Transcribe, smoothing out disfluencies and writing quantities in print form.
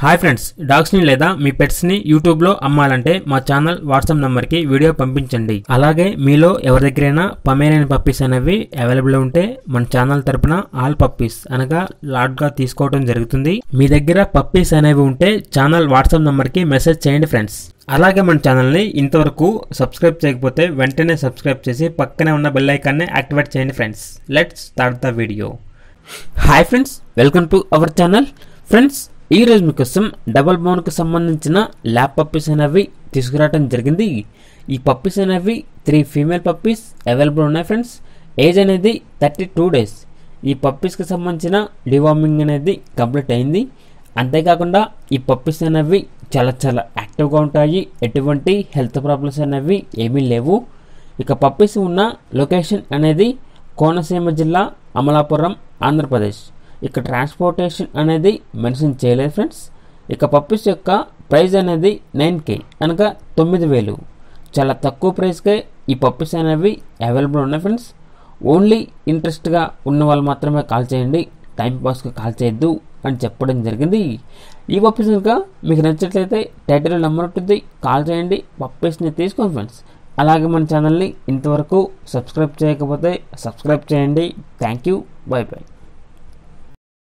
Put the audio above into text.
Hi friends, డాగ్స్ని లేదా మీ పెట్స్ని యూట్యూబ్లో అమ్మాలంటే మా ఛానల్ వాట్సాప్ నెంబర్కి వీడియో పంపించండి. అలాగే మీలో ఎవరి దగ్గరైనా పమేరియన్ పప్పీస్ అనేవి అవైలబుల్ ఉంటే మన ఛానల్ తరపున ఆల్ పప్పీస్ అనగా లాట్గా తీసుకోవడం జరుగుతుంది. మీ దగ్గర పప్పీస్ అనేవి ఉంటే ఛానల్ వాట్సాప్ నెంబర్కి మెసేజ్ చేయండి ఫ్రెండ్స్. అలాగే మన ఛానల్ని ఇంతవరకు సబ్స్క్రైబ్ చేయకపోతే వెంటనే సబ్స్క్రైబ్ చేసి పక్కనే ఉన్న బెల్ ఐకాన్ని యాక్టివేట్ చేయండి friends. Let's start the video. Hi friends, welcome to our channel. Friends, ఈరోజు మీకోసం డబల్ బోన్కు సంబంధించిన ల్యాబ్ పప్పీస్ అనేవి తీసుకురావడం జరిగింది. ఈ పప్పీస్ అనేవి 3 ఫీమేల్ పప్పీస్ అవైలబుల్ ఉన్నాయి ఫ్రెండ్స్. ఏజ్ అనేది 32 days. ఈ పప్పీస్కి సంబంధించిన డివార్మింగ్ అనేది కంప్లీట్ అయింది. అంతేకాకుండా ఈ పప్పీస్ అనేవి చాలా యాక్టివ్గా ఉంటాయి. ఎటువంటి హెల్త్ ప్రాబ్లమ్స్ అనేవి ఏమీ లేవు. ఇక పప్పీస్ ఉన్న లొకేషన్ అనేది కోనసీమ జిల్లా, అమలాపురం, ఆంధ్రప్రదేశ్. ఇక ట్రాన్స్పోర్టేషన్ అనేది మెన్షన్ చేయలేదు ఫ్రెండ్స్. ఇక పప్పీస్ యొక్క ప్రైస్ అనేది 9K అనగా 9,000. చాలా తక్కువ ప్రైస్కే ఈ పప్పీస్ అనేవి అవైలబుల్ ఉన్నాయి ఫ్రెండ్స్. ఓన్లీ ఇంట్రెస్ట్గా ఉన్న వాళ్ళు మాత్రమే కాల్ చేయండి, టైంపాస్కి కాల్ చేయొద్దు అని చెప్పడం జరిగింది. ఈ పప్పీస్ కనుక మీకు నచ్చినట్లయితే టైటిల్ నెంబర్ ఉంటుంది, కాల్ చేయండి, పప్పీస్ని తీసుకోండి ఫ్రెండ్స్. అలాగే మన ఛానల్ని ఇంతవరకు సబ్స్క్రైబ్ చేయకపోతే సబ్స్క్రైబ్ చేయండి. Thank you, bye by.